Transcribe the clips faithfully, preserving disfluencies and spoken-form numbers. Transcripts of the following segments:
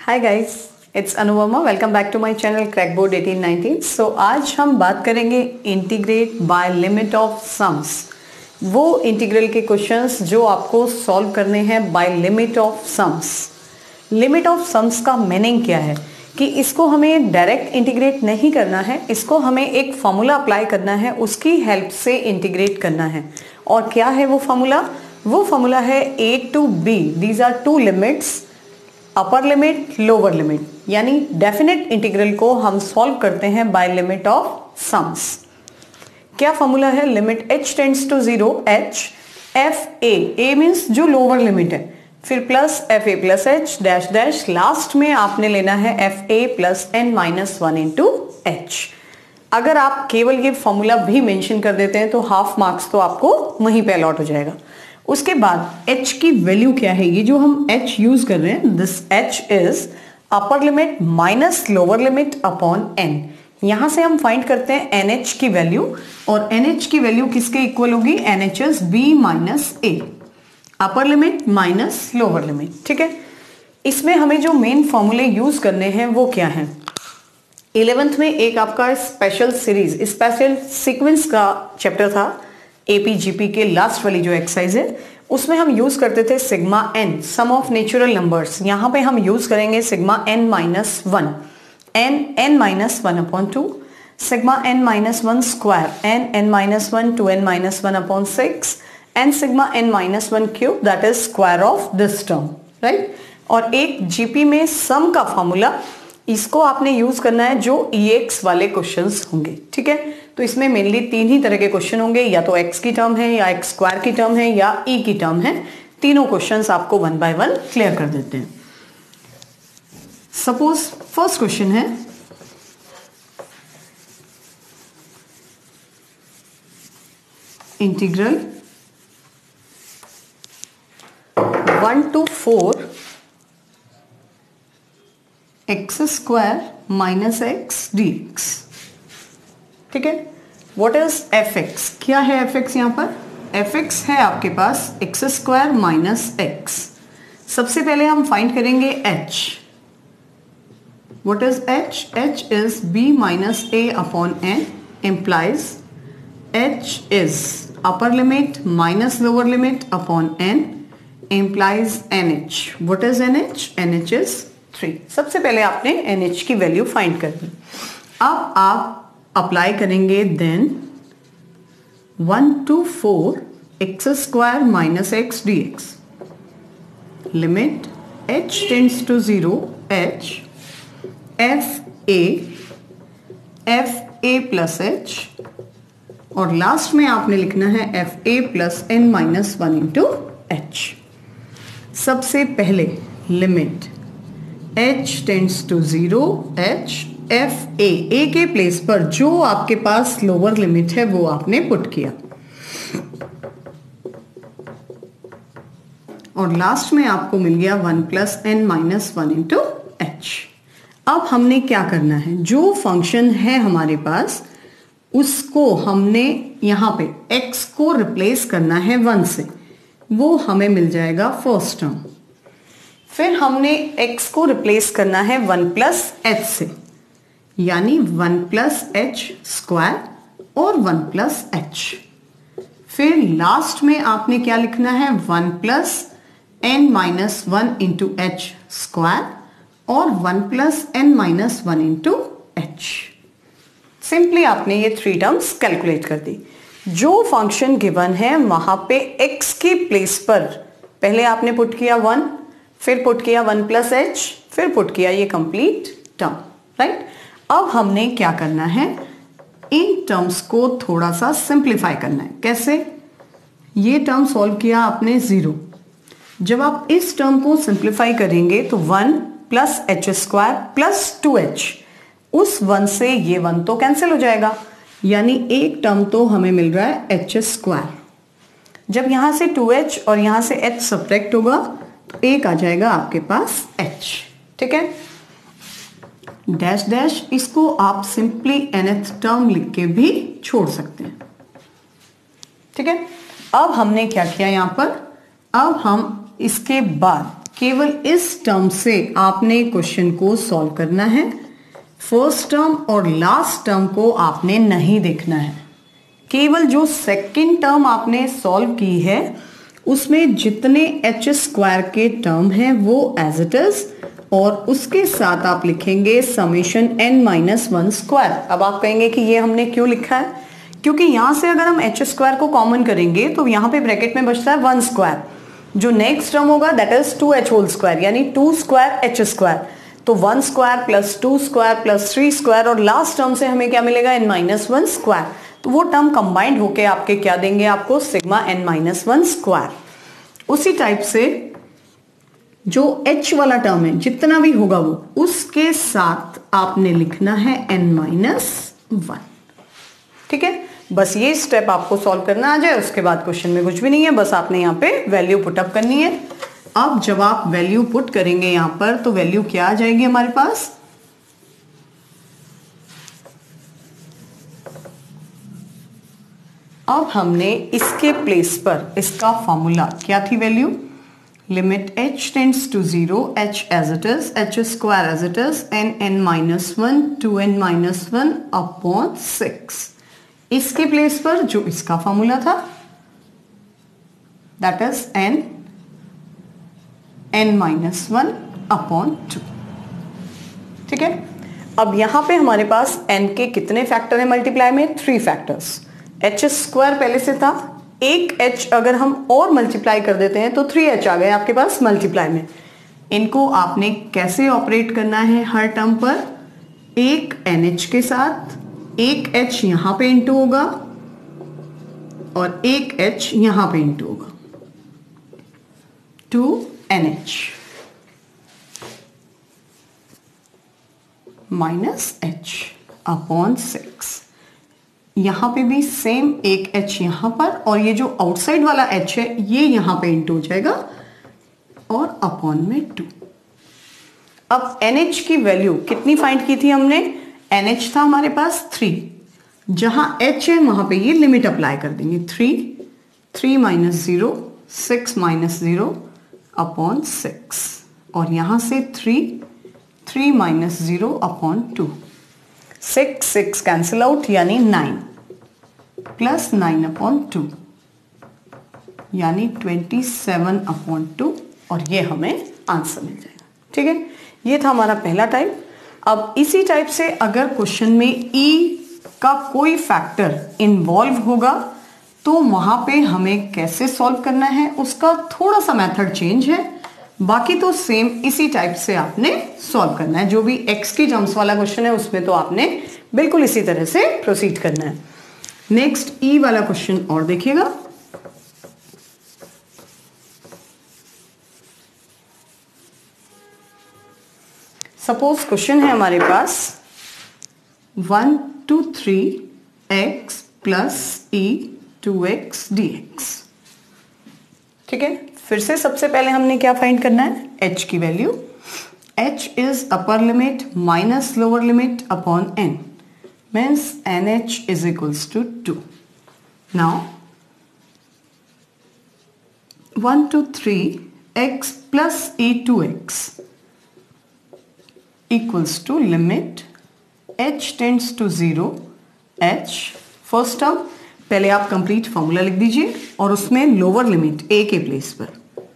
Hi guys, it's Anu Verma. Welcome back to my channel crack board eighteen nineteen. So आज हम बात करेंगे integrate by limit of sums. वो integral के क्वेश्चंस जो आपको सॉल्व करने हैं by limit of sums. Limit of sums का मीनिंग क्या है कि इसको हमें डायरेक्ट इंटीग्रेट नहीं करना है, इसको हमें एक फॉर्मूला अप्लाई करना है, उसकी हेल्प से इंटीग्रेट करना है। और क्या है वो फॉर्मूला? वो फॉर्मूला है a to b, these are two limits, upper limit lower limit, यानी डेफिनेट इंटीग्रल को हम सॉल्व करते हैं बाय लिमिट ऑफ सम्स। क्या फॉर्मूला है? Limit h tends to zero, h f a, a means जो लोअर लिमिट है, फिर plus f a plus h dash dash, last में आपने लेना है f a plus n minus one into h. अगर आप केवल ये फॉर्मूला भी मेंशन कर देते हैं तो हाफ मार्क्स तो आपको वहीं पे अलॉट हो जाएगा। उसके बाद h की वैल्यू क्या है? ये जो हम h यूज कर रहे हैं, this h is upper limit minus lower limit upon n। यहां से हम फाइंड करते हैं nh की वैल्यू, और nh की वैल्यू किसके इक्वल होगी? nh is b minus a, upper limit minus lower limit. ठीक है, इसमें हमें जो मेन फॉर्मूले यूज करने हैं वो क्या है? इलेवेंथ में एक आपका स्पेशल सीरीज, स्पेशल सीक्वेंस का चैप्टर था, एपीजीपी के लास्ट वाली जो एक्सरसाइज है, उसमें हम यूज करते थे sigma n, sum of natural numbers. यहां पे हम यूज करेंगे sigma n minus one, n n minus one upon two, sigma n minus one square, n n minus one two n minus one upon six, n sigma n minus one cube, that is square of this term, right. और एक GP में सम का formula, इसको आपने use करना है जो EX वाले क्वेश्चंस होंगे। ठीक है, तो इसमें मेनली तीन ही तरह के क्वेश्चन होंगे, या तो एक्स की टर्म है, या एक्स स्क्वायर की टर्म है, या ई की टर्म है। तीनों क्वेश्चंस आपको वन बाय वन क्लियर कर देते हैं। सपोज फर्स्ट क्वेश्चन है, integral one two four x square minus x d x. ठीक है, व्हाट इज एफ एक्स? क्या है एफ एक्स? यहां पर एफ एक्स है आपके पास एक्स स्क्वायर माइनस एक्स। सबसे पहले हम फाइंड करेंगे h. What is h? H is b minus a upon n, implies h is upper limit minus lower limit upon n, implies n h. What is n h? N h is three. सबसे पहले आपने n h की value find करनी। अब आप apply करेंगे then one two four x square minus x d x, limit h tends to zero, h f a f a plus h, और last में आपने लिखना है f a plus n minus one into h. सबसे पहले limit h tends to zero, h f a, a के place पर जो आपके पास लोअर लिमिट है वो आपने पुट किया, और लास्ट में आपको मिल गया one plus n minus one into h. अब हमने क्या करना है? जो फंक्शन है हमारे पास उसको हमने यहां पे x को रिप्लेस करना है वन से, वो हमें मिल जाएगा फर्स्ट टर्म। फिर हमने x को रिप्लेस करना है वन प्लस एच से, यानी वन प्लस एच स्क्वायर और वन प्लस एच। फिर लास्ट में आपने क्या लिखना है? One plus n minus one into h square और one plus n minus one into h. Simply आपने ये थ्री टर्म्स कैलकुलेट कर दी। जो फंक्शन गिवन है वहां पे x के प्लेस पर पहले आपने पुट किया वन, फिर पुट किया वन प्लस एच, फिर पुट किया ये कंप्लीट टर्म, राइट। अब हमने क्या करना है? इन टर्म्स को थोड़ा सा सिंप्लीफाई करना है। कैसे? ये टर्म सॉल्व किया आपने जीरो, जब आप इस टर्म को सिंप्लीफाई करेंगे तो one plus h square plus two h, उस वन से ये वन तो कैंसिल हो जाएगा, यानी एक टर्म तो हमें मिल रहा है एच स्क्वायर। जब यहां से टू एच और यहां से एच सब्ट्रैक्ट होगा तो एक आ जाएगा आपके पास h। ठीक है, डैश डैश, इसको आप सिंपली nth टर्म लिख के भी छोड़ सकते हैं। ठीक है, अब हमने क्या किया यहां पर? अब हम इसके बाद केवल इस टर्म से आपने क्वेश्चन को सॉल्व करना है। फर्स्ट टर्म और लास्ट टर्म को आपने नहीं देखना है। केवल जो सेकंड टर्म आपने सॉल्व की है उसमें जितने एच स्क्वायर के टर्म हैं वो एज इट इज, और उसके साथ आप लिखेंगे summation n minus one square. अब आप कहेंगे कि ये हमने क्यों लिखा है, क्योंकि यहां से अगर हम एच स्क्वायर को कॉमन करेंगे तो यहां पे ब्रैकेट में बचता है वन स्क्वायर। जो नेक्स्ट टर्म होगा that is two h whole square, यानी टू स्क्वायर एच स्क्वायर। तो one square plus two square plus three square, और लास्ट टर्म से हमें क्या मिलेगा, एन माइनस वन स्क्वायर। तो वो टर्म कंबाइंड होके आपके क्या देंगे, आपको sigma n minus one square. उसी टाइप से जो h वाला टर्म है जितना भी होगा वो उसके साथ आपने लिखना है n माइनस वन। ठीक है, बस ये स्टेप आपको सॉल्व करना आ जाए, उसके बाद क्वेश्चन में कुछ भी नहीं है, बस आपने यहाँ पे वैल्यू पुटअप करनी है। अब जब आप वैल्यू पुट करेंगे यहां पर तो वैल्यू क्या आ जाएगी हमारे पास, अब हमने इसके प्लेस पर इसका फॉर्मूला क्या थी, value limit h tends to zero, h as it is, h square as it is, n n minus one two n minus one upon six. इसके प्लेस पर जो इसका फॉर्मूला था that is n n minus one upon two. ठीक है, अब यहां पे हमारे पास n के कितने फैक्टर है मल्टीप्लाई में, थ्री फैक्टर्स। एच स्क्वायर पहले से था, एक h अगर हम और मल्टीप्लाई कर देते हैं तो थ्री एच आ गए आपके पास मल्टीप्लाई में। इनको आपने कैसे ऑपरेट करना है, हर टर्म पर एक एन एच के साथ, एक h यहां पे इंटू होगा और एक h यहां पे इंटू होगा, two n h minus h upon six. यहां पे भी सेम एक h यहां पर, और ये जो आउटसाइड वाला h है ये यहां पे इंटू हो जाएगा और अपॉन में टू। अब एन एच की वैल्यू कितनी फाइंड की थी हमने, एन एच था हमारे पास थ्री, जहां h है वहां पे ये लिमिट अप्लाई कर देंगे, three, three minus zero, six minus zero upon six, और यहां से three, three minus zero upon two, six six cancel out यानी nine, plus nine upon two यानी ट्वेंटी सेवन अपॉन टू, और ये हमें आंसर मिल जाएगा। ठीक है, ये था हमारा पहला टाइप। अब इसी टाइप से अगर क्वेश्चन में e का कोई फैक्टर इन्वॉल्व होगा तो वहां पे हमें कैसे सॉल्व करना है उसका थोड़ा सा मेथड चेंज है, बाकी तो सेम इसी टाइप से आपने सॉल्व करना है। जो भी x की टर्म्स वाला क्वेश्चन है उसमें तो आपने बिल्कुल इसी तरह से प्रोसीड करना है। नेक्स्ट e वाला क्वेश्चन और देखिएगा। सपोज क्वेश्चन है हमारे पास one two three x plus e two x d x. ठीक है, फिर से सबसे पहले हमने क्या फाइंड करना है, h की value. h is upper limit minus lower limit upon n, means n h is equals to two. Now one two three x plus e two x equals to limit h tends to zero, h first term, पहले आप complete formula लिख दीजिए और उसमें lower limit a के place पर,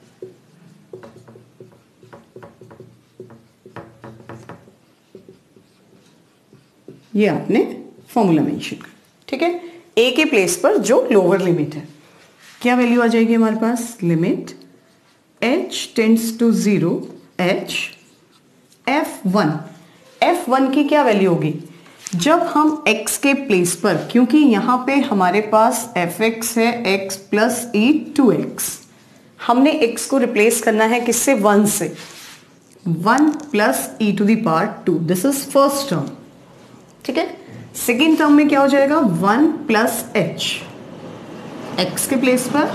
ये आपने फॉर्मूला मेंशन कर। ठीक है, a के प्लेस पर जो लोअर लिमिट है, क्या वैल्यू आ जाएगी हमारे पास, limit h tends to zero, h f one, f one की क्या वैल्यू होगी, जब हम x के प्लेस पर, क्योंकि यहां पे हमारे पास fx है x plus e two x, हमने x को रिप्लेस करना है किससे, वन से, one plus e to the power two, this is first term. ठीक है, सेकेंड टर्म में क्या हो जाएगा, वन प्लस एच, एक्स के प्लेस पर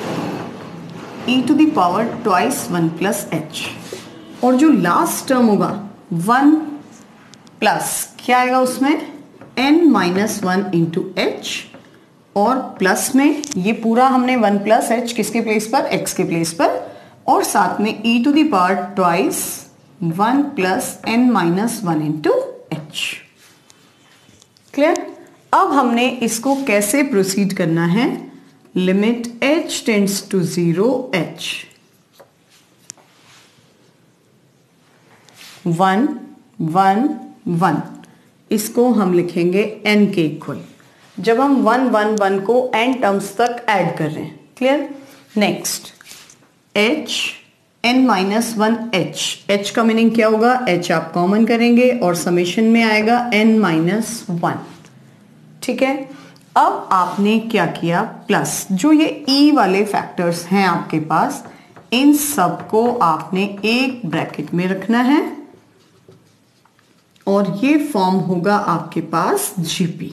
e to the power twice one plus h, और जो लास्ट टर्म होगा वन प्लस क्या आएगा उसमें, n minus one into H, और प्लस में ये पूरा हमने वन प्लस एच किसके प्लेस पर, x के प्लेस पर, और साथ में e to the power twice one plus n minus one into h. Clear? अब हमने इसको कैसे प्रोसीड करना है, limit h tends to zero h, one one one, इसको हम लिखेंगे n के इक्वल, जब हम वन वन वन को n टर्म्स तक ऐड कर रहे हैं। Clear? Next h n minus one h, h का मीनिंग क्या होगा, h आप कॉमन करेंगे और समेशन में आएगा n माइनस वन। ठीक है, अब आपने क्या किया, प्लस जो ये e वाले फैक्टर्स हैं आपके पास, इन सबको आपने एक ब्रैकेट में रखना है और ये फॉर्म होगा आपके पास जीपी।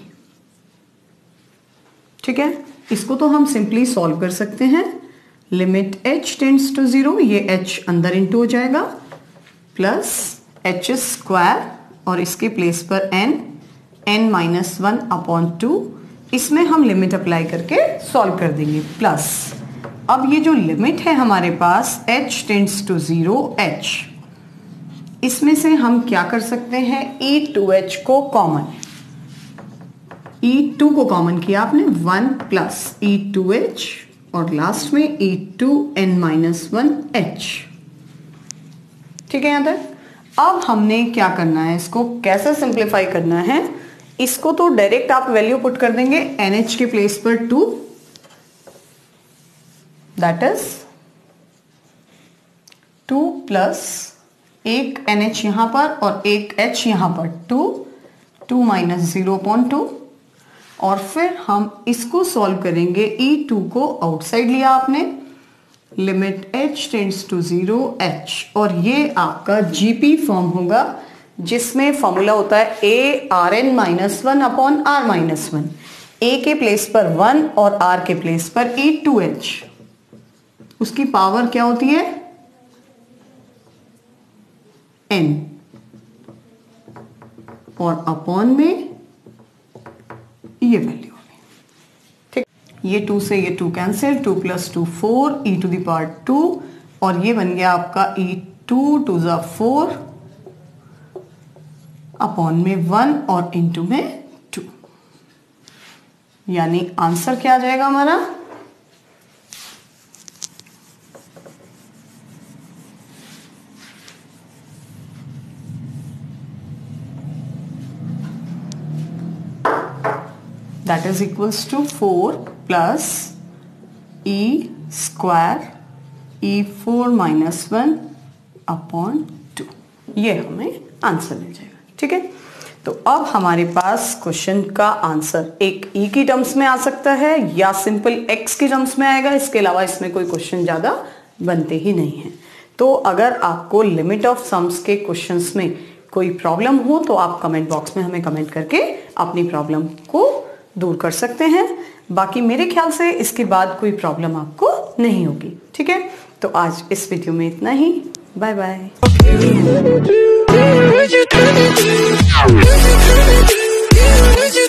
ठीक है, इसको तो हम सिंपली सॉल्व कर सकते हैं। Limit h tends to zero, ये h अंदर इंटू हो जाएगा, प्लस एच स्क्वायर और इसके प्लेस पर n, n minus one upon two, इसमें हम लिमिट अप्लाई करके सॉल्व कर देंगे, प्लस अब ये जो लिमिट है हमारे पास h tends to zero h, इसमें से हम क्या कर सकते हैं, ई टू एच को कॉमन, ई टू को कॉमन किया आपने, one plus e two h और लास्ट में e two n minus one h. ठीक है, यहां तक। अब हमने क्या करना है, इसको कैसे सिंप्लीफाई करना है, इसको तो डायरेक्ट आप वैल्यू पुट कर देंगे एन एच के प्लेस पर two, that is two plus एक एन एच यहां पर और एक एच यहां पर, two, two minus zero point two, और फिर हम इसको सॉल्व करेंगे, ई टू को आउटसाइड लिया आपने, limit h tends to zero h, और ये आपका जीपी फॉर्म होगा जिसमें फॉर्मूला होता है a r n minus one upon r minus one, a के प्लेस पर वन और r के प्लेस पर ई टू एच, उसकी पावर क्या होती है n, और अपॉन में ये वैल्यू होगी। ठीक, ये टू से ये two cancel, two plus two four, e to the power two, और ये बन गया आपका ई टू टू ज़ा फोर अपॉन में वन और इंटू में टू, यानी आंसर क्या आ जाएगा हमारा, that is equals to four plus e square e four minus one upon two, ये हमें आंसर मिल जाएगा। ठीक है, तो अब हमारे पास क्वेश्चन का आंसर एक e की टर्म्स में आ सकता है या सिंपल x की टर्म्स में आएगा, इसके अलावा इसमें कोई क्वेश्चन ज्यादा बनते ही नहीं है। तो अगर आपको लिमिट ऑफ सम्स के क्वेश्चंस में कोई प्रॉब्लम हो तो आप कमेंट बॉक्स में हमें कमेंट करके अपनी प्रॉब्लम को दूर कर सकते हैं। बाकी मेरे ख्याल से इसके बाद कोई प्रॉब्लम आपको नहीं होगी। ठीक है, तो आज इस वीडियो में इतना ही। Bye bye.